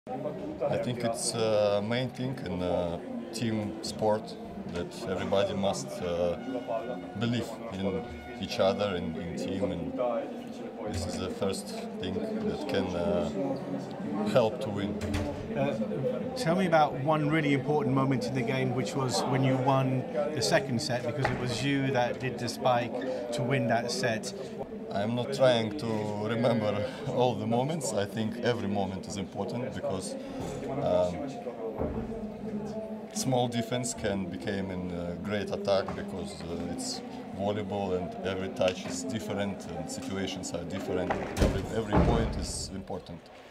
I think it's main thing in team sport that everybody must believe in each other in team, and this is the first thing that can help to win. Tell me about one really important moment in the game, which was when you won the second set, because it was you that did the spike to win that set. I'm not trying to remember all the moments. I think every moment is important because small defense can become a great attack because it's volleyball and every touch is different and situations are different. Every point is important.